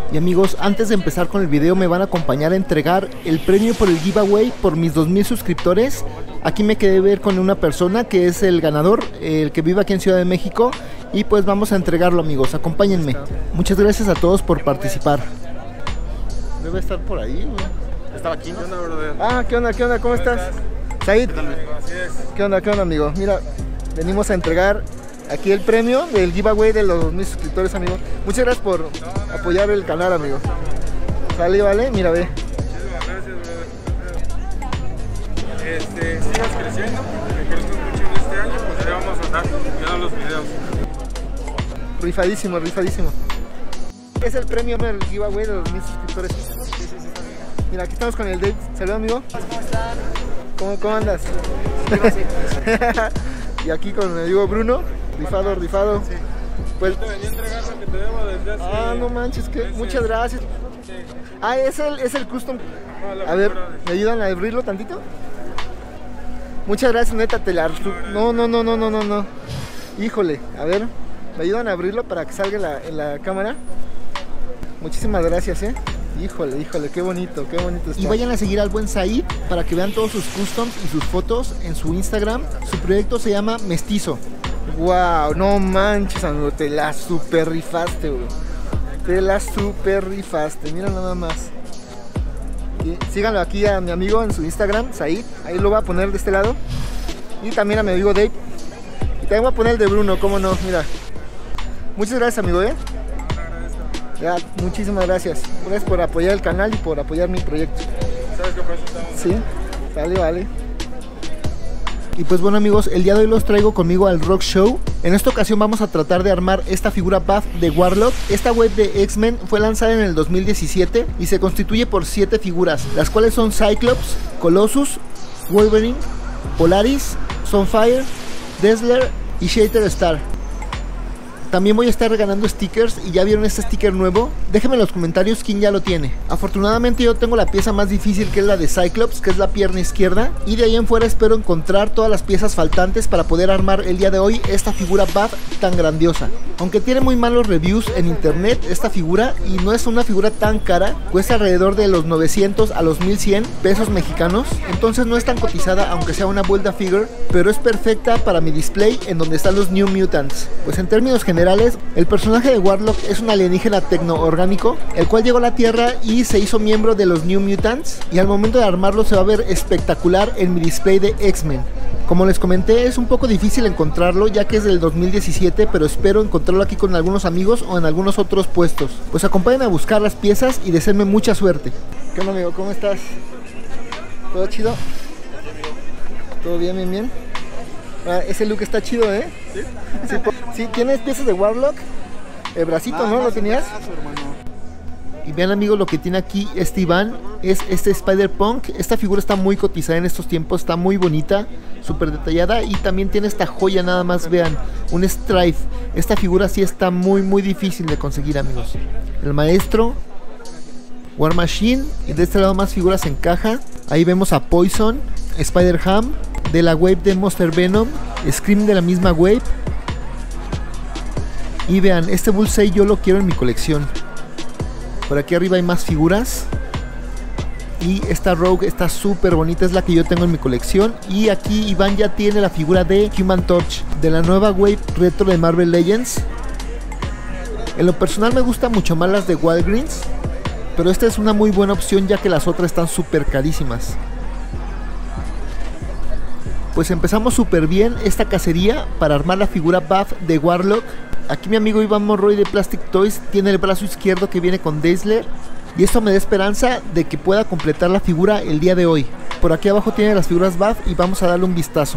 Y amigos, antes de empezar con el video me van a acompañar a entregar el premio por el giveaway por mis 2000 suscriptores. Aquí me quedé ver con una persona que es el ganador, el que vive aquí en Ciudad de México. Y pues vamos a entregarlo, amigos, acompáñenme. Muchas gracias a todos por participar. Debe estar por ahí, güey. Estaba aquí, ¿no? ¿Qué onda, brother? Ah, ¿qué onda? ¿Qué onda? ¿Cómo estás? Said. Así es. ¿Qué onda? ¿Qué onda, amigo? Mira, venimos a entregar aquí el premio del giveaway de los 2000 suscriptores, amigo. Muchas gracias por apoyar el canal, amigo. Sale, vale, mira, ve. Muchísimas gracias, brother. Sigas creciendo, que crezcas mucho en este año, pues ya vamos a andar viendo los videos. Rifadísimo, rifadísimo. Es el premio del giveaway de los 2000 suscriptores. Sí, está bien. Mira, aquí estamos con el Dave. Saludos, amigo. ¿Cómo están? ¿Cómo andas? Y aquí con mi amigo Bruno. Rifado, rifado. Sí. Pues, Te venía a entregar lo que te debo desde hace... ah, no manches, que meses. muchas gracias. Sí. Ah, es el custom. No, la A ver, figura de- ¿me ayudan a abrirlo tantito? Muchas gracias, neta, te la... No. Híjole, a ver, ¿me ayudan a abrirlo para que salga en la cámara? Muchísimas gracias, Híjole, qué bonito está. Y vayan a seguir al buen Said para que vean todos sus customs y sus fotos en su Instagram. Su proyecto se llama Mestizo. Wow, no manches, amigo, te la super rifaste, bro. Te la super rifaste, mira nada más. Y síganlo aquí a mi amigo en su Instagram, Said. Ahí lo voy a poner de este lado. Y también a mi amigo Dave. Y también voy a poner el de Bruno, cómo no, mira. Muchas gracias, amigo, Ya, muchísimas gracias. Gracias por apoyar el canal y por apoyar mi proyecto. ¿Sabes qué pasa? Estamos... Sí, vale. Y pues bueno, amigos, el día de hoy los traigo conmigo al Rock Show. En esta ocasión vamos a tratar de armar esta figura buff de Warlock. Esta web de X-Men fue lanzada en el 2017 y se constituye por 7 figuras, las cuales son Cyclops, Colossus, Wolverine, Polaris, Sunfire, Dazzler y Shatterstar. También voy a estar regalando stickers y ya vieron este sticker nuevo. Déjenme en los comentarios quién ya lo tiene. Afortunadamente yo tengo la pieza más difícil, que es la de Cyclops, que es la pierna izquierda. Y de ahí en fuera espero encontrar todas las piezas faltantes para poder armar el día de hoy esta figura buff tan grandiosa. Aunque tiene muy malos reviews en internet esta figura y no es una figura tan cara, cuesta alrededor de los 900 a los 1100 pesos mexicanos. Entonces no es tan cotizada aunque sea una build a figure, pero es perfecta para mi display en donde están los New Mutants. Pues en términos generales, el personaje de Warlock es un alienígena tecno-orgánico, el cual llegó a la Tierra y se hizo miembro de los New Mutants, y al momento de armarlo se va a ver espectacular en mi display de X-Men. Como les comenté, es un poco difícil encontrarlo ya que es del 2017, pero espero encontrarlo aquí con algunos amigos o en algunos otros puestos. Pues acompáñenme a buscar las piezas y deseenme mucha suerte. ¿Qué onda, amigo? ¿Cómo estás? ¿Todo chido? ¿Todo bien? Ah, ese look está chido, ¿Sí? Sí, ¿tienes piezas de Warlock? El bracito, ¿no? ¿Lo tenías? Y vean, amigos, lo que tiene aquí este Iván es este Spider-Punk. Esta figura está muy cotizada en estos tiempos, está muy bonita, súper detallada. Y también tiene esta joya, nada más vean, un Strife. Esta figura sí está muy difícil de conseguir, amigos. El maestro, War Machine, y de este lado más figuras en caja. Ahí vemos a Poison, Spider-Ham, de la wave de Monster Venom, Scream de la misma wave. Y vean, este Bullseye yo lo quiero en mi colección. Por aquí arriba hay más figuras. Y esta Rogue está súper bonita, es la que yo tengo en mi colección. Y aquí Iván ya tiene la figura de Human Torch, de la nueva wave retro de Marvel Legends. En lo personal me gustan mucho más las de Walgreens, pero esta es una muy buena opción ya que las otras están súper carísimas. Pues empezamos súper bien esta cacería para armar la figura buff de Warlock. Aquí mi amigo Iván Monroy de Plastic Toys tiene el brazo izquierdo que viene con Dazzler, y esto me da esperanza de que pueda completar la figura el día de hoy. Por aquí abajo tiene las figuras buff y vamos a darle un vistazo.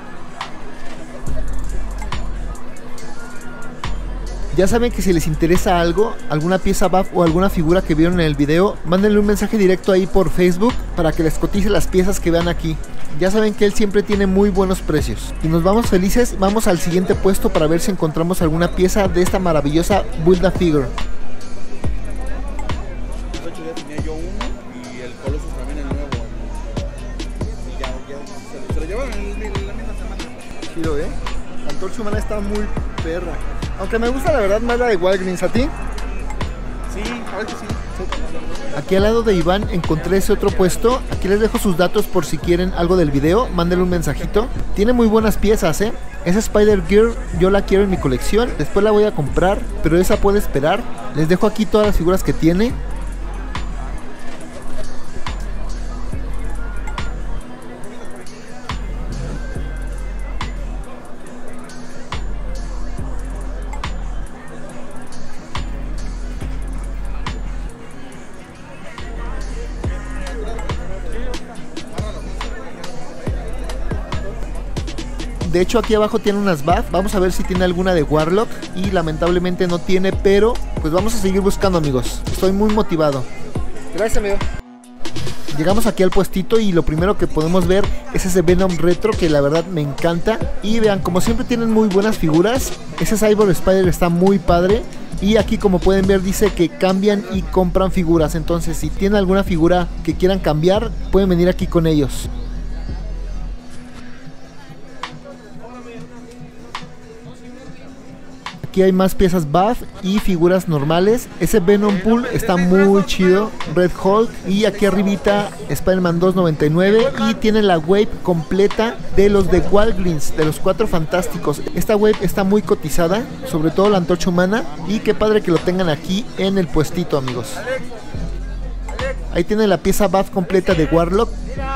Ya saben que si les interesa algo, alguna pieza buff o alguna figura que vieron en el video, mándenle un mensaje directo ahí por Facebook para que les cotice las piezas que vean aquí. Ya saben que él siempre tiene muy buenos precios. Y nos vamos felices, vamos al siguiente puesto para ver si encontramos alguna pieza de esta maravillosa Build-A-Figure. Hace 8 días tenía yo uno y el Colossus también el nuevo. Y ya se lo llevaron en la misma semana. Chido, la antorcha humana está muy perra. Aunque me gusta la verdad más la de Walgreens, ¿a ti? Sí, a ver que sí. Aquí al lado de Iván encontré ese otro puesto. Aquí les dejo sus datos por si quieren algo del video. Mándenle un mensajito. Tiene muy buenas piezas, Esa Spider-Girl yo la quiero en mi colección. Después la voy a comprar, pero esa puede esperar. Les dejo aquí todas las figuras que tiene. De hecho aquí abajo tiene unas BAF. Vamos a ver si tiene alguna de Warlock. Y lamentablemente no tiene, pero pues vamos a seguir buscando, amigos. Estoy muy motivado. Gracias, amigo. Llegamos aquí al puestito y lo primero que podemos ver es ese Venom retro que la verdad me encanta. Y vean, como siempre tienen muy buenas figuras. Ese Cyborg Spider está muy padre. Y aquí como pueden ver dice que cambian y compran figuras. Entonces si tienen alguna figura que quieran cambiar, pueden venir aquí con ellos. Aquí hay más piezas buff y figuras normales. Ese Venom Pool está muy chido. Red Hulk. Y aquí arribita Spider-Man 299. Y tiene la wave completa de los de Walgreens, de los 4 fantásticos. Esta wave está muy cotizada, sobre todo la antorcha humana. Y qué padre que lo tengan aquí en el puestito, amigos. Ahí tiene la pieza buff completa de Warlock.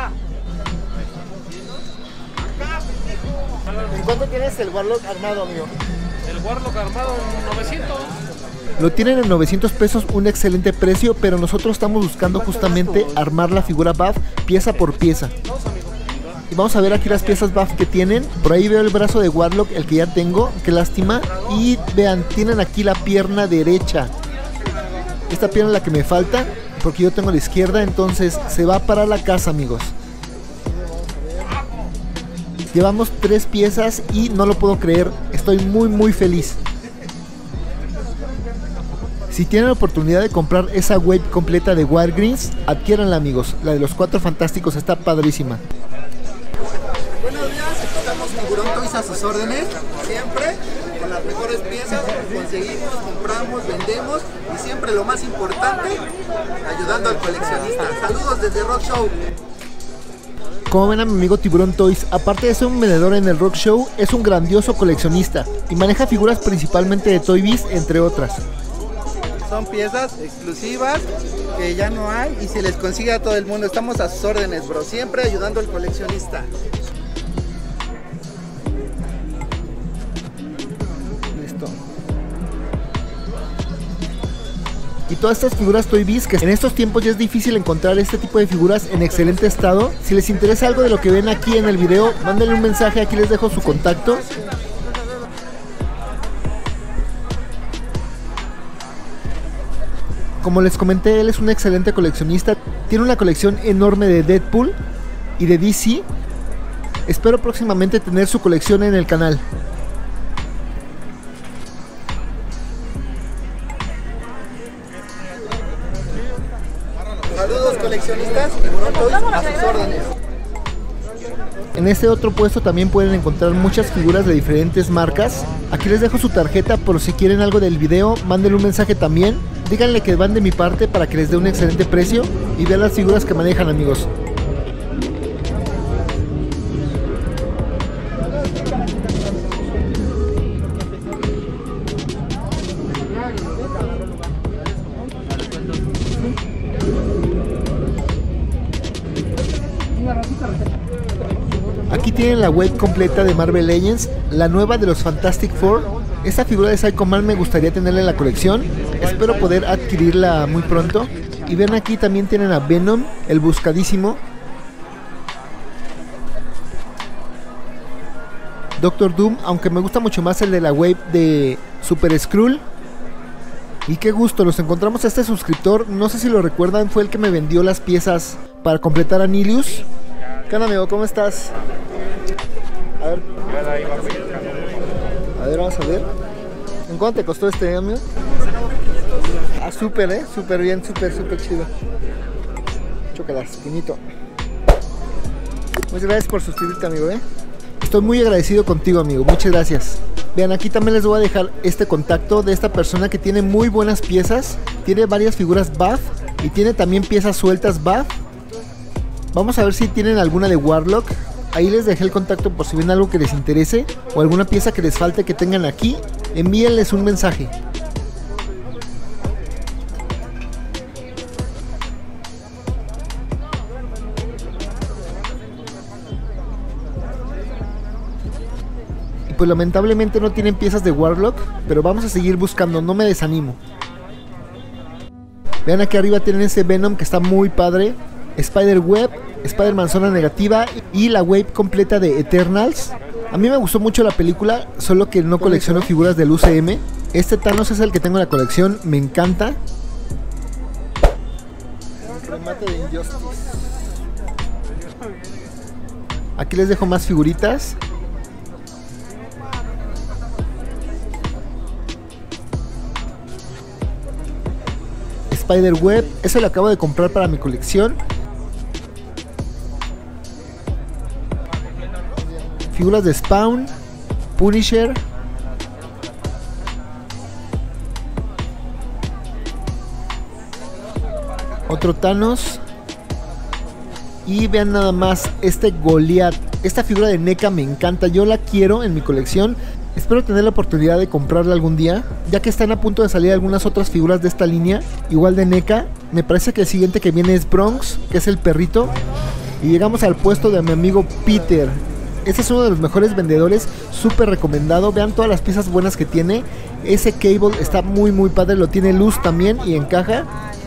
¿En cuánto tienes el Warlock armado, amigo? El Warlock armado en 900. Lo tienen en 900 pesos, un excelente precio, pero nosotros estamos buscando justamente armar la figura buff pieza por pieza. Y vamos a ver aquí las piezas buff que tienen. Por ahí veo el brazo de Warlock, el que ya tengo, qué lástima. Y vean, tienen aquí la pierna derecha. Esta pierna es la que me falta, porque yo tengo la izquierda, entonces se va para la casa, amigos. Llevamos 3 piezas y no lo puedo creer, estoy muy feliz. Si tienen la oportunidad de comprar esa wave completa de Walgreens, adquiéranla, amigos. La de los 4 fantásticos está padrísima. Buenos días, aquí estamos Tiburón Toys a sus órdenes, siempre con las mejores piezas, conseguimos, compramos, vendemos y siempre lo más importante, ayudando al coleccionista. Saludos desde Rock Show. Como ven a mi amigo Tiburón Toys, aparte de ser un vendedor en el Rock Show, es un grandioso coleccionista y maneja figuras principalmente de Toy Biz, entre otras. Son piezas exclusivas que ya no hay y se les consigue a todo el mundo. Estamos a sus órdenes, bro, siempre ayudando al coleccionista. Listo. Y todas estas figuras Toy Biz, que en estos tiempos ya es difícil encontrar este tipo de figuras en excelente estado. Si les interesa algo de lo que ven aquí en el video, mándenle un mensaje, aquí les dejo su contacto. Como les comenté, él es un excelente coleccionista. Tiene una colección enorme de Deadpool y de DC. Espero próximamente tener su colección en el canal. Saludos coleccionistas, Tiburón Toys a sus órdenes. En este otro puesto también pueden encontrar muchas figuras de diferentes marcas. Aquí les dejo su tarjeta por si quieren algo del video, mándenle un mensaje también. Díganle que van de mi parte para que les dé un excelente precio y vean las figuras que manejan, amigos. Aquí tienen la wave completa de Marvel Legends, la nueva de los Fantastic Four. Esta figura de Psycho Man me gustaría tenerla en la colección. Espero poder adquirirla muy pronto. Y ven, aquí también tienen a Venom, el buscadísimo. Doctor Doom, aunque me gusta mucho más el de la wave de Super Skrull. Y qué gusto, los encontramos a este suscriptor. No sé si lo recuerdan, fue el que me vendió las piezas para completar a Nilius. ¿Qué onda, amigo? ¿Cómo estás? A ver, vamos a ver. ¿En cuánto te costó este, amigo? Ah, súper, súper bien, súper chido. Chócalas, finito. Muchas gracias por suscribirte, amigo, Estoy muy agradecido contigo, amigo. Muchas gracias. Vean, aquí también les voy a dejar este contacto de esta persona que tiene muy buenas piezas. Tiene varias figuras buff y tiene también piezas sueltas buff. Vamos a ver si tienen alguna de Warlock. Ahí les dejé el contacto por si ven algo que les interese o alguna pieza que les falte que tengan aquí. Envíenles un mensaje. Y pues lamentablemente no tienen piezas de Warlock, pero vamos a seguir buscando, no me desanimo. Vean, aquí arriba tienen ese Venom que está muy padre. Spider-Web, Spider-Man Zona Negativa y la wave completa de Eternals. A mí me gustó mucho la película, solo que no colecciono figuras del UCM. Este Thanos es el que tengo en la colección, me encanta. El remate de Injustice. Aquí les dejo más figuritas. Spider-Web, ese lo acabo de comprar para mi colección. Figuras de Spawn, Punisher, otro Thanos. Y vean nada más este Goliath. Esta figura de NECA me encanta, yo la quiero en mi colección. Espero tener la oportunidad de comprarla algún día, ya que están a punto de salir algunas otras figuras de esta línea, igual de NECA. Me parece que el siguiente que viene es Bronx, que es el perrito. Y llegamos al puesto de mi amigo Peter. Este es uno de los mejores vendedores, súper recomendado. Vean todas las piezas buenas que tiene. Ese Cable está muy padre, lo tiene luz también y encaja.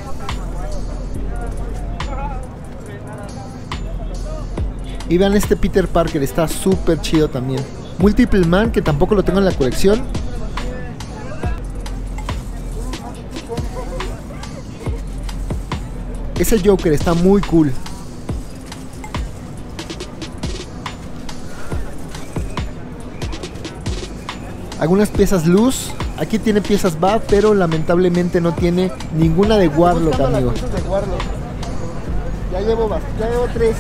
Y vean este Peter Parker, está súper chido también. Multiple Man, que tampoco lo tengo en la colección. Ese Joker está muy cool. Algunas piezas luz. Aquí tiene piezas buff, pero lamentablemente no tiene ninguna de Warlock, amigos. Ya llevo 3.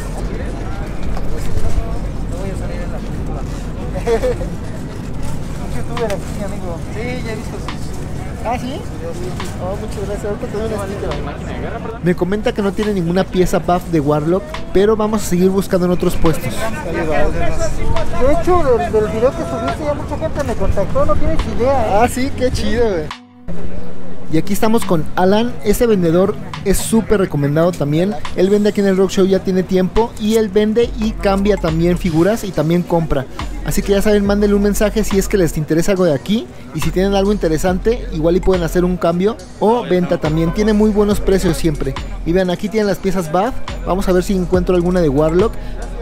Un youtuber aquí, amigo. Sí, ya he visto sus... ¿Ah, sí? Oh, muchas gracias. Ahorita te doy una sticker. Me comenta que no tiene ninguna pieza buff de Warlock, pero vamos a seguir buscando en otros puestos. De hecho, del video que subiste ya mucha gente me contactó, no tienes idea, ¿eh? Ah, sí, qué chido, güey. Y aquí estamos con Alan, ese vendedor es súper recomendado también. Él vende aquí en el Rock Show, ya tiene tiempo, y él vende y cambia también figuras y también compra. Así que ya saben, mándenle un mensaje si es que les interesa algo de aquí. Y si tienen algo interesante, igual y pueden hacer un cambio o venta también. Tiene muy buenos precios siempre. Y vean, aquí tienen las piezas buff. Vamos a ver si encuentro alguna de Warlock.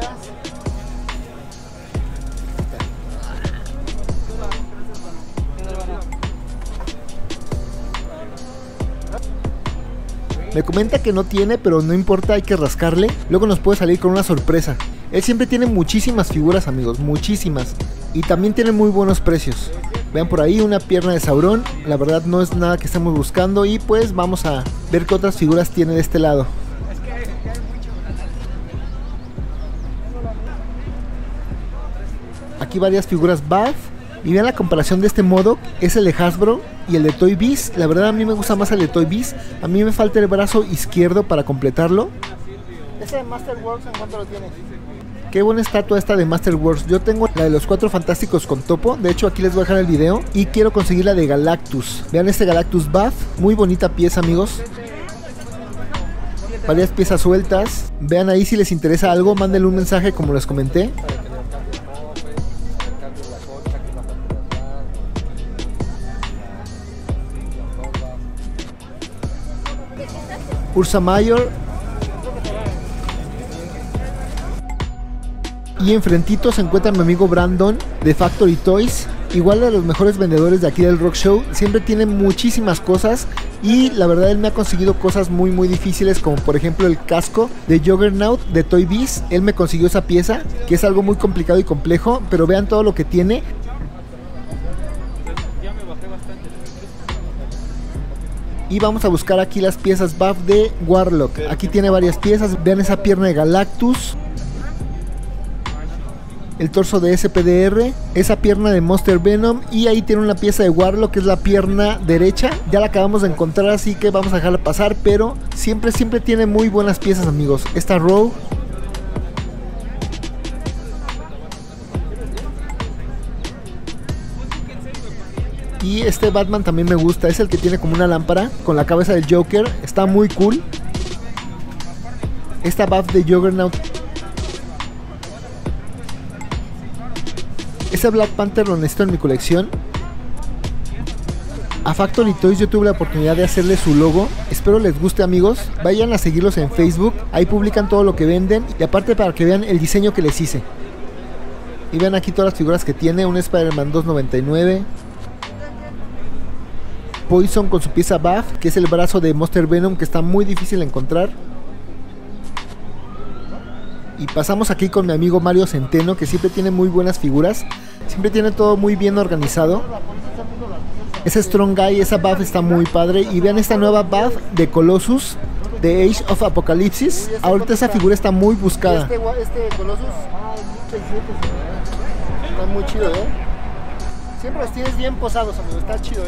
Me comenta que no tiene, pero no importa, hay que rascarle. Luego nos puede salir con una sorpresa. Él siempre tiene muchísimas figuras, amigos, muchísimas. Y también tiene muy buenos precios. Vean por ahí una pierna de Sauron. La verdad no es nada que estemos buscando. Y pues vamos a ver qué otras figuras tiene de este lado. Aquí varias figuras buff. Y vean la comparación de este modo, es el de Hasbro y el de Toy Biz. La verdad a mí me gusta más el de Toy Biz. A mí me falta el brazo izquierdo para completarlo. ¿Ese de Masterworks en cuánto lo tienes? Qué buena estatua esta de Masterworks. Yo tengo la de los 4 fantásticos con topo. De hecho aquí les voy a dejar el video. Y quiero conseguir la de Galactus. Vean este Galactus buff. Muy bonita pieza, amigos. Varias piezas sueltas. Vean ahí si les interesa algo. Mándenle un mensaje como les comenté. Ursa Mayor. Y enfrentito se encuentra mi amigo Brandon de Factory Toys, igual de los mejores vendedores de aquí del Rock Show. Siempre tiene muchísimas cosas y la verdad él me ha conseguido cosas muy difíciles, como por ejemplo el casco de Juggernaut de Toy Biz. Él me consiguió esa pieza, que es algo muy complicado y complejo, pero vean todo lo que tiene. Y vamos a buscar aquí las piezas buff de Warlock. Aquí tiene varias piezas. Vean esa pierna de Galactus. el torso de SPDR, esa pierna de Monster Venom y ahí tiene una pieza de Warlock que es la pierna derecha. Ya la acabamos de encontrar, así que vamos a dejarla pasar, pero siempre tiene muy buenas piezas, amigos. Esta Rogue. Y este Batman también me gusta, es el que tiene como una lámpara con la cabeza del Joker, está muy cool. Esta buff de Juggernaut. Ese Black Panther lo necesito en mi colección. A Factory Toys yo tuve la oportunidad de hacerle su logo. Espero les guste, amigos. Vayan a seguirlos en Facebook. Ahí publican todo lo que venden. Y aparte para que vean el diseño que les hice. Y vean aquí todas las figuras que tiene. Un Spider-Man 299. Poison con su pieza buff, que es el brazo de Monster Venom, que está muy difícil de encontrar. Y pasamos aquí con mi amigo Mario Centeno, que siempre tiene muy buenas figuras. Siempre tiene todo muy bien organizado. Ese Strong Guy, esa buff está muy padre. Y vean esta nueva buff de Colossus, de Age of Apocalypse. Ahorita esa figura está muy buscada. Este Colossus está muy chido, Siempre los tienes bien posados, amigo. Está chido,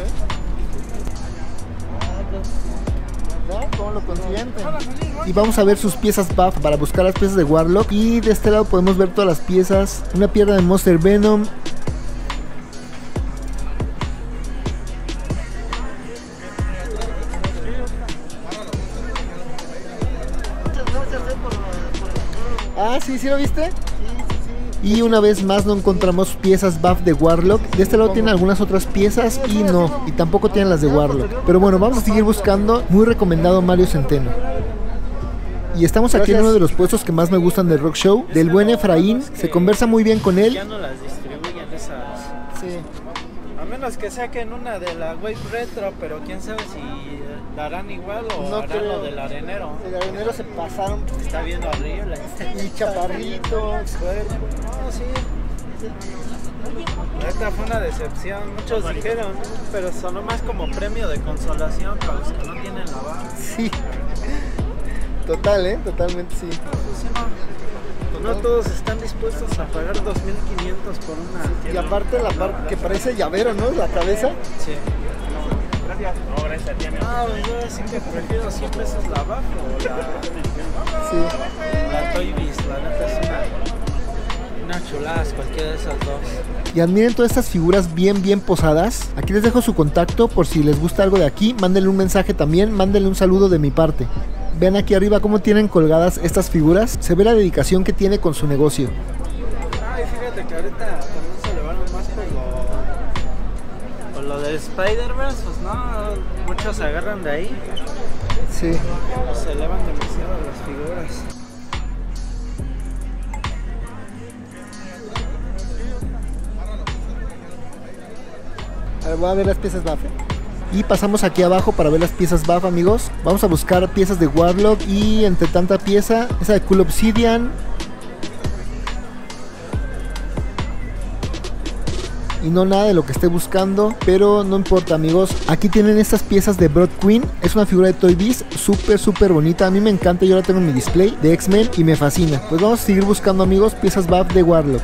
¿Cómo lo consiguen? Y vamos a ver sus piezas buff para buscar las piezas de Warlock. Y de este lado podemos ver todas las piezas. Una pierna de Monster Venom. Ah, sí, ¿sí lo viste? Y una vez más no encontramos piezas buff de Warlock. De este lado tiene algunas otras piezas y no. Y tampoco tienen las de Warlock. Pero bueno, vamos a seguir buscando. Muy recomendado Mario Centeno. Y estamos aquí en uno de los puestos que más me gustan del Rock Show. Del buen Efraín. Se conversa muy bien con él. Ya no las distribuyen esas. Sí. A menos que saquen una de la Wave Retro, pero quién sabe si la harán igual o No harán creo. lo del arenero. El arenero se pasaron. Está viendo horrible. Y chaparritos. No, sí. Esta fue una decepción. Muchos dijeron, pero sonó más como premio de consolación para los que no tienen la barra. Sí. Total, totalmente sí. Pues sí, no todos están dispuestos a pagar 2.500 por una. Y aparte la parte que parece llavero, ¿no? La cabeza. Sí. Gracias. No, gracias, tiene. Yo sí que prefiero 100 pesos la baja o la. Sí. La Toy Biz, la neta es una chulada, cualquiera de esas dos. Y admiren todas estas figuras bien posadas. Aquí les dejo su contacto por si les gusta algo de aquí. Mándenle un mensaje también, mándenle un saludo de mi parte. Vean aquí arriba cómo tienen colgadas estas figuras. Se ve la dedicación que tiene con su negocio. Ay, fíjate que ahorita también se elevaron más por lo del Spider-Verse, pues no, muchos se agarran de ahí. Sí. Se elevan demasiado las figuras. A ver, voy a ver las piezas buff. Y pasamos aquí abajo para ver las piezas buff, amigos. Vamos a buscar piezas de Warlock. Y entre tanta pieza, esa de Cool Obsidian. Y no nada de lo que esté buscando, pero no importa, amigos. Aquí tienen estas piezas de Broad Queen. Es una figura de Toy Biz súper bonita. A mí me encanta, yo la tengo en mi display de X-Men y me fascina. Pues vamos a seguir buscando, amigos, piezas buff de Warlock.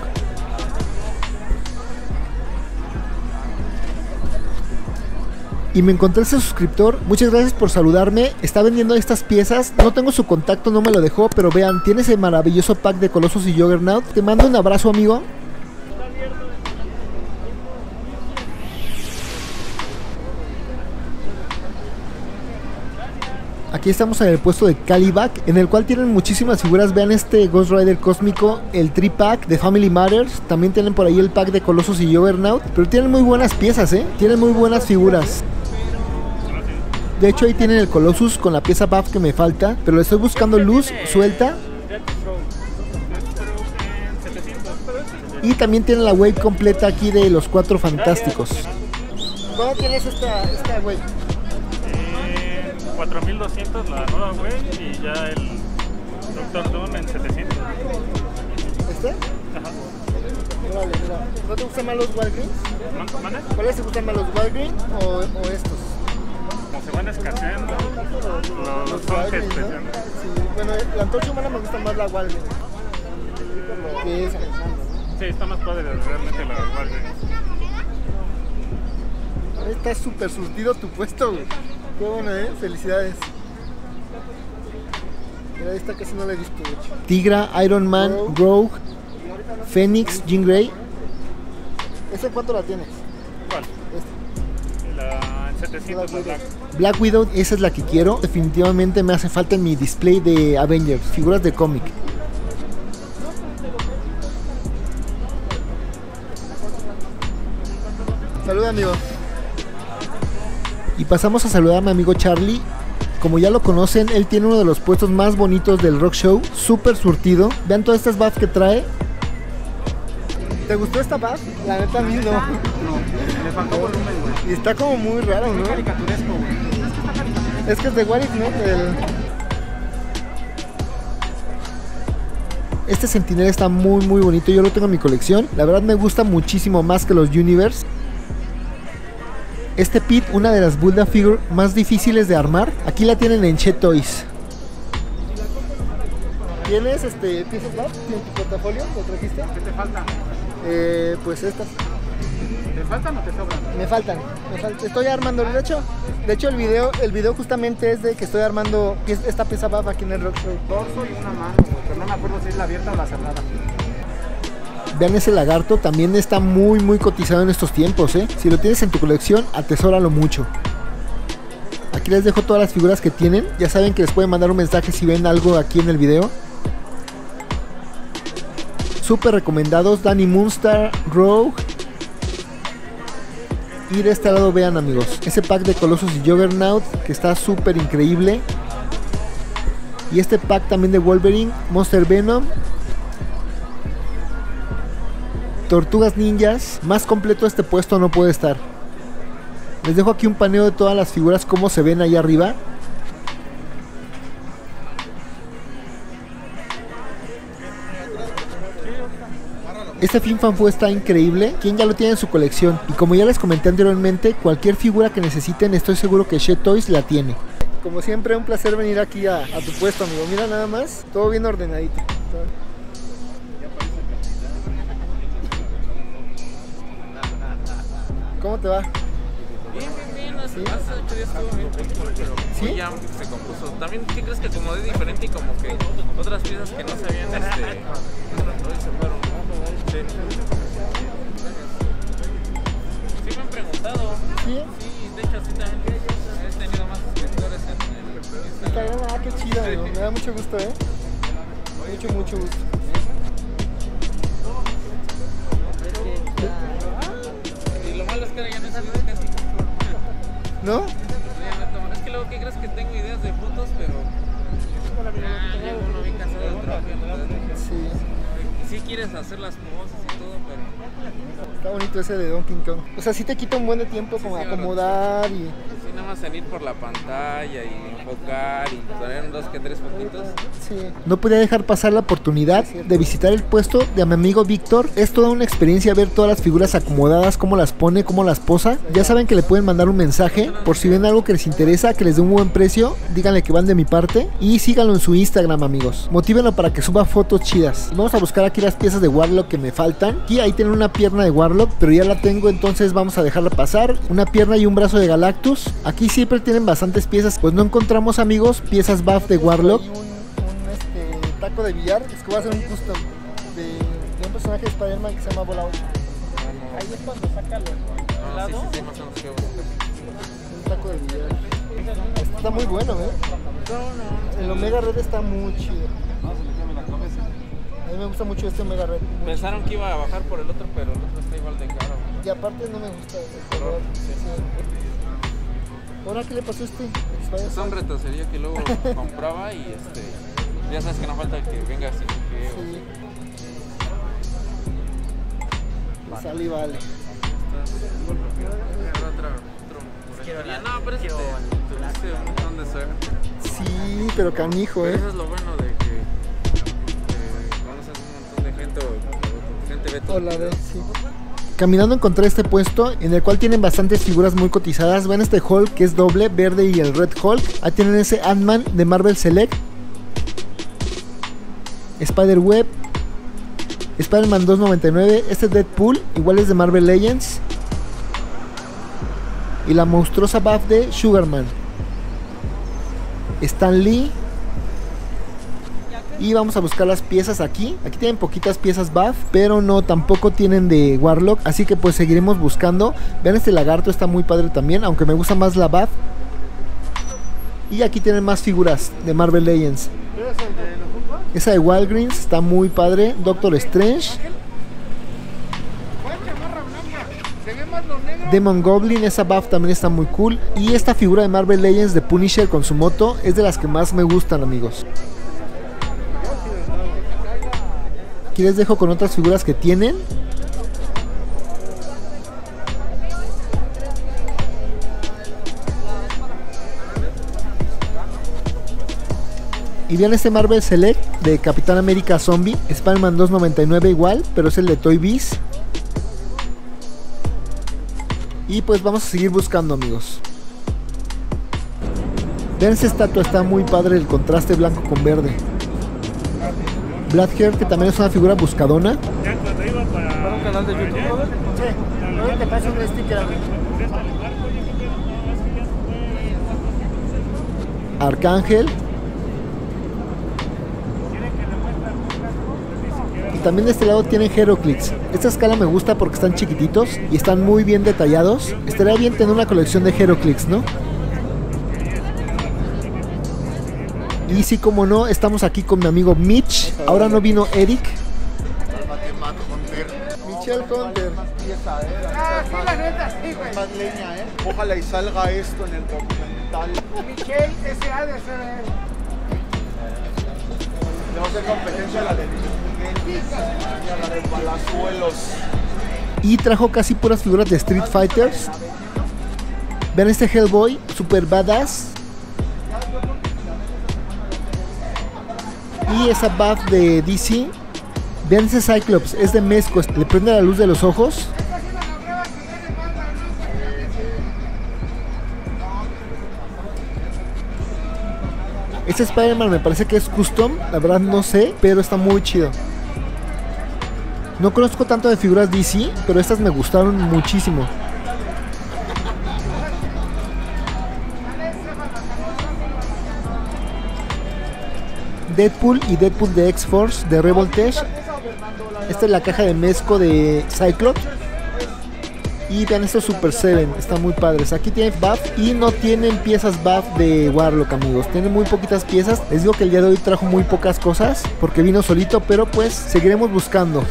Y me encontré ese suscriptor, muchas gracias por saludarme. Está vendiendo estas piezas, no tengo su contacto, no me lo dejó, pero vean, tiene ese maravilloso pack de Colossus y Juggernaut. Te mando un abrazo, amigo. Aquí estamos en el puesto de Calibac, en el cual tienen muchísimas figuras. Vean este Ghost Rider cósmico, el 3-pack de Family Matters. También tienen por ahí el pack de Colossus y Juggernaut. Pero tienen muy buenas piezas, tienen muy buenas figuras. De hecho ahí tienen el Colossus con la pieza buff que me falta, pero le estoy buscando luz suelta. Y también tienen la wave completa aquí de los 4 fantásticos. ¿Cuándo tienes esta wave? 4.200 la nueva wave y ya el Doctor Doom en 700. ¿Este? Ajá. Mira. ¿No te gustan más los Walgreens? ¿Mande? ¿Cuáles te gustan más, los Walgreens o estos? Como se van escaseando los monjes, Walgreens, ¿no? Sí, bueno, la antorcha humana me gusta más la Walgreens. Que es, Sí, está más padre realmente la Wolverine. Está súper surtido tu puesto, güey. Qué bueno, felicidades. Mira, esta casi no la he visto, de hecho. Tigra, Iron Man, Rogue, Phoenix, Jean Grey. ¿Esa en cuánto la tienes? ¿Cuál? Esta. La 700 la Black. Black Widow, esa es la que quiero. Definitivamente me hace falta en mi display de Avengers, figuras de cómic. Saluda, amigo. Y pasamos a saludar a mi amigo Charlie. Como ya lo conocen, él tiene uno de los puestos más bonitos del Rock Show, súper surtido. Vean todas estas buffs que trae. ¿Te gustó esta buff? La neta a mí no. No, le faltó volumen, güey. Y está como muy raro, ¿no? Es caricaturesco, güey. Es que es de What If, ¿no? Este Sentinel está muy bonito, yo lo tengo en mi colección. La verdad me gusta muchísimo más que los Universe. Este Pit, una de las Build-A-Figure más difíciles de armar. Aquí la tienen en Che Toys. ¿Tienes piezas más en tu portafolio? ¿Lo trajiste? ¿Qué te falta? Pues estas. ¿Te faltan o te sobran? Me faltan. Estoy armando, de hecho el video justamente es de que estoy armando esta pieza buff aquí en el Rock Show. Torso y una mano, güey, pero no me acuerdo si es la abierta o la cerrada. Vean ese lagarto, también está muy cotizado en estos tiempos, Si lo tienes en tu colección, atesóralo mucho. Aquí les dejo todas las figuras que tienen. Ya saben que les pueden mandar un mensaje si ven algo aquí en el video. Súper recomendados, Danny Moonstar, Rogue. Y de este lado vean, amigos, ese pack de Colossus y Juggernaut que está súper increíble. Y este pack también de Wolverine, Monster Venom, Tortugas Ninjas. Más completo este puesto no puede estar. Les dejo aquí un paneo de todas las figuras como se ven ahí arriba. Este Fin Fan Fu está increíble. Quien ya lo tiene en su colección. Y como ya les comenté anteriormente, cualquier figura que necesiten, estoy seguro que Che Toys la tiene. Como siempre, un placer venir aquí a tu puesto, amigo. Mira nada más, todo bien ordenadito. ¿Cómo te va? Bien, hace 8 días estuvo bien, pero ¿Sí? ya se compuso. También, ¿qué crees que acomodé diferente y como que otras piezas que no se habían hoy se fueron? Sí. Sí me han preguntado. ¿Sí? Sí, de hecho sí también he tenido más suscriptores en el Instagram. Ah, qué chido, amigo. Me da mucho gusto, mucho gusto. Y lo malo es que ahora ya no se ve casi. ¿No? Es que luego, ¿qué crees que tengo ideas de fotos? Pero ya uno bien cansado del trabajo. Sí. Sí quieres hacer las poses y todo, pero Está bonito ese de Donkey Kong. O sea, sí te quita un buen de tiempo como Sí, acomodar y... sí, nada más salir por la pantalla y enfocar y poner 2 que 3 fotitos. Sí. No podía dejar pasar la oportunidad de visitar el puesto de mi amigo Víctor. Es toda una experiencia ver todas las figuras acomodadas, cómo las pone, cómo las posa. Ya saben que le pueden mandar un mensaje por si ven algo que les interesa, que les dé un buen precio. Díganle que van de mi parte y síganlo en su Instagram, amigos. Motívenlo para que suba fotos chidas. Vamos a buscar aquí las piezas de Warlock que me faltan. Y ahí tienen una pierna de Warlock, pero ya la tengo, entonces vamos a dejarla pasar. Una pierna y un brazo de Galactus. Aquí siempre tienen bastantes piezas, pues no encontramos, amigos, piezas buff de Warlock. Un taco de billar, es que voy a hacer un custom de un personaje de Spider-Man que se llama Bola 8. Ahí es cuando saca los Sí, más o menos que un taco de billar. Está muy bueno, El Omega Red está muy chido. A mí me gusta mucho este Omega Red. pensaron que iba a bajar por el otro, pero el otro está igual de caro. Y aparte no me gusta el color. ¿Ahora qué le pasó a este? Son retacería que luego compraba y ya sabes que no falta que venga así. Sí. Sale y vale. No, pero es un montón de suerte. Sí, pero canijo, Eso es lo bueno de que conoces un montón de gente o gente ve todo. Hola, sí. Caminando encontré este puesto en el cual tienen bastantes figuras muy cotizadas. Ven este Hulk que es doble, verde y el Red Hulk. Ahí tienen ese Ant-Man de Marvel Select, Spider-Web, Spider-Man 2.99. Este Deadpool, igual es de Marvel Legends. Y la monstruosa buff de Sugarman. Stan Lee. Y vamos a buscar las piezas aquí. Aquí tienen poquitas piezas buff, pero no, tampoco tienen de Warlock. Así que pues seguiremos buscando. Vean, este lagarto está muy padre también, aunque me gusta más la buff. Y aquí tienen más figuras de Marvel Legends. Esa de Walgreens está muy padre. Doctor Strange. Demon Goblin, esa buff también está muy cool. Y esta figura de Marvel Legends de Punisher con su moto es de las que más me gustan, amigos. Aquí les dejo con otras figuras que tienen. Y vean este Marvel Select de Capitán América Zombie. Spider-Man 2.99 igual, pero es el de Toy Biz. Y pues vamos a seguir buscando, amigos. Vean esta estatua, está muy padre el contraste blanco con verde. Blackheart, que también es una figura buscadona. ¿Para un canal de YouTube, brother? Sí, luego te paso un sticker a mí. Arcángel. Y también de este lado tienen Heroclix. Esta escala me gusta porque están chiquititos y están muy bien detallados. Estaría bien tener una colección de Heroclix, ¿no? Y sí, como no, estamos aquí con mi amigo Mitch. Ahora no vino Eric. Michelle Hunter. Sí, la neta, sí, güey. Más leña, Ojalá y salga esto en el documental. Michelle S.A. de CBL. Le va a hacer competencia a la de Miguel y a la de Palazuelos. Y trajo casi puras figuras de Street Fighters. Vean este Hellboy, super badass. Y esa buff de DC. Vean ese Cyclops, es de Mezco, le prende la luz de los ojos. Este Spider-Man me parece que es custom, la verdad no sé, pero está muy chido. No conozco tanto de figuras DC, pero estas me gustaron muchísimo. Deadpool y Deadpool de X-Force de Revoltage. Esta es la caja de Mezco de Cyclops. Y vean estos Super 7, están muy padres. Aquí tienen buff y no tienen piezas buff de Warlock, amigos. Tienen muy poquitas piezas. Les digo que el día de hoy trajo muy pocas cosas porque vino solito, pero pues seguiremos buscando.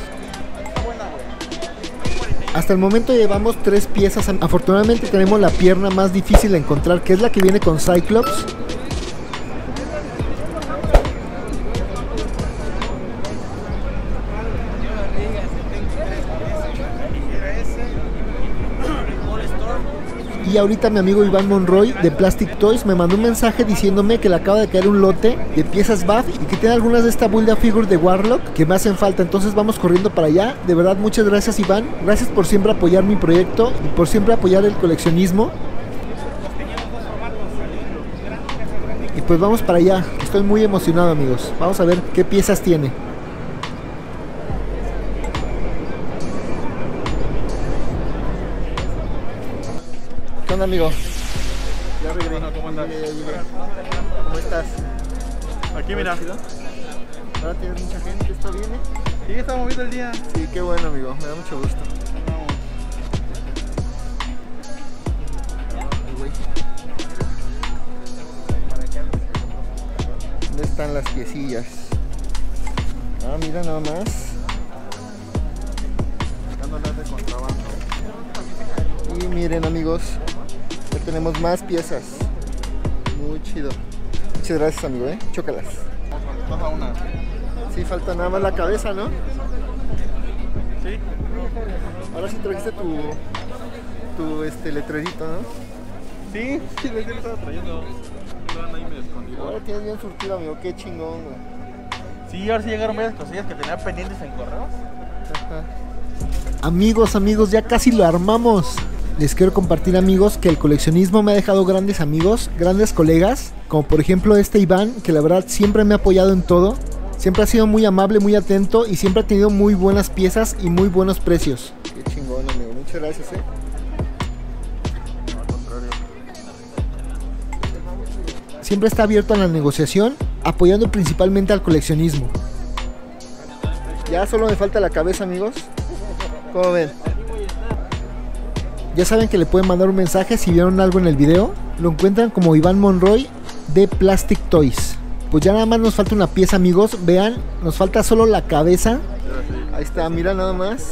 Hasta el momento llevamos 3 piezas. Afortunadamente tenemos la pierna más difícil de encontrar, que es la que viene con Cyclops. Y ahorita mi amigo Iván Monroy de Plastic Toys me mandó un mensaje diciéndome que le acaba de caer un lote de piezas buff y que tiene algunas de esta build figure de Warlock que me hacen falta. Entonces vamos corriendo para allá. De verdad, muchas gracias, Iván. Gracias por siempre apoyar mi proyecto y por siempre apoyar el coleccionismo. Y pues vamos para allá. Estoy muy emocionado, amigos. Vamos a ver qué piezas tiene. ¿Qué onda, amigo? Ya regresé. ¿Cómo andas? ¿Cómo estás? Aquí mira. Ahora tienes mucha gente, ¿está bien? Sí, está movido el día. Sí, qué bueno, amigo, me da mucho gusto. ¿Dónde están las piecillas? Ah, mira nada más. Sacándolas de contrabando. Y miren, amigos, ya tenemos más piezas. Muy chido. Muchas gracias, amigo, chócalas. Baja una. Sí, falta nada más la cabeza, ¿no? Sí. Ahora sí trajiste tu letrerito, ¿no? Sí, desde lo estaba trayendo. Estaban ahí medio escondidos. Ahora tienes bien surtido, amigo, qué chingón, güey. Sí, ahora sí llegaron varias cosillas que tenía pendientes en correos. Ajá. Amigos, ya casi lo armamos. Les quiero compartir, amigos, que el coleccionismo me ha dejado grandes amigos, grandes colegas, como por ejemplo este Iván, que la verdad siempre me ha apoyado en todo. Siempre ha sido muy amable, muy atento y siempre ha tenido muy buenas piezas y muy buenos precios. Qué chingón, amigo. Muchas gracias, Siempre está abierto a la negociación, apoyando principalmente al coleccionismo. Ya solo me falta la cabeza, amigos. ¿Cómo ven? Ya saben que le pueden mandar un mensaje si vieron algo en el video. Lo encuentran como Iván Monroy de Plastic Toys. Pues ya nada más nos falta una pieza, amigos. Vean, nos falta solo la cabeza. Ahí está, mira nada más.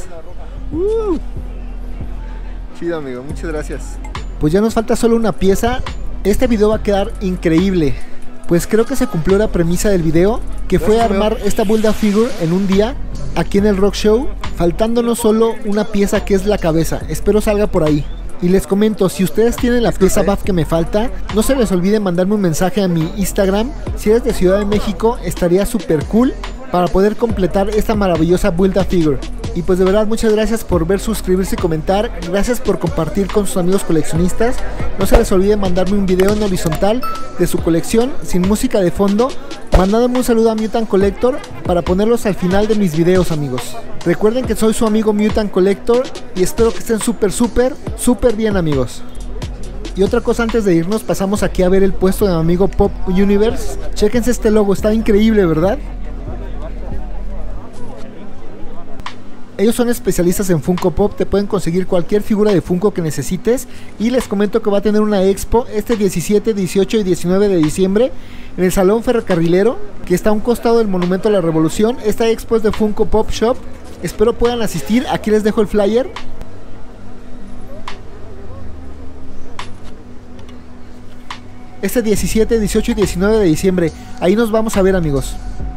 Chido, amigo, muchas gracias. Pues ya nos falta solo una pieza. Este video va a quedar increíble. Pues creo que se cumplió la premisa del video, que fue armar esta Build-A-Figure en un día aquí en el Rock Show, faltándonos solo una pieza que es la cabeza. Espero salga por ahí. Y les comento, si ustedes tienen la pieza BAF que me falta, no se les olvide mandarme un mensaje a mi Instagram. Si eres de Ciudad de México, estaría súper cool para poder completar esta maravillosa Build-A-Figure. Y pues de verdad muchas gracias por ver, suscribirse y comentar. Gracias por compartir con sus amigos coleccionistas. No se les olvide mandarme un video en horizontal de su colección sin música de fondo, mandándome un saludo a Mutant Collector para ponerlos al final de mis videos, amigos. Recuerden que soy su amigo Mutant Collector y espero que estén súper bien, amigos. Y otra cosa antes de irnos, pasamos aquí a ver el puesto de mi amigo Pop Universe. Chéquense este logo, está increíble, ¿verdad? Ellos son especialistas en Funko Pop, te pueden conseguir cualquier figura de Funko que necesites. Y les comento que va a tener una expo este 17, 18 y 19 de diciembre en el Salón Ferrocarrilero, que está a un costado del Monumento a la Revolución. Esta expo es de Funko Pop Shop, espero puedan asistir, aquí les dejo el flyer. Este 17, 18 y 19 de diciembre, ahí nos vamos a ver, amigos.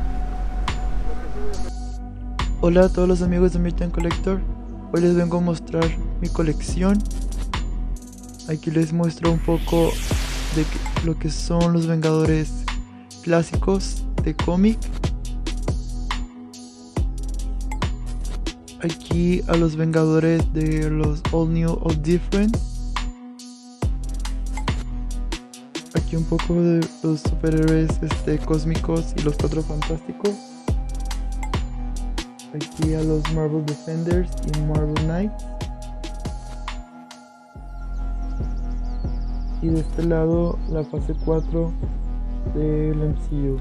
Hola a todos los amigos de Mutant Collector, hoy les vengo a mostrar mi colección. Aquí les muestro un poco de lo que son los Vengadores clásicos de cómic. Aquí a los Vengadores de los All New, All Different. Aquí un poco de los superhéroes cósmicos y los Cuatro Fantásticos. Aquí a los Marvel Defenders y Marvel Knights. Y de este lado la fase 4 del MCU.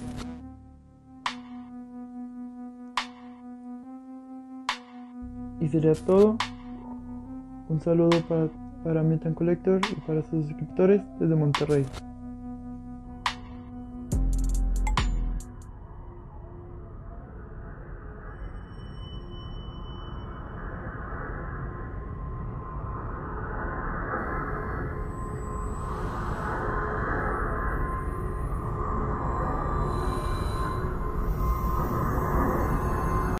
Y sería todo. Un saludo para Mutant Collector y para sus suscriptores desde Monterrey.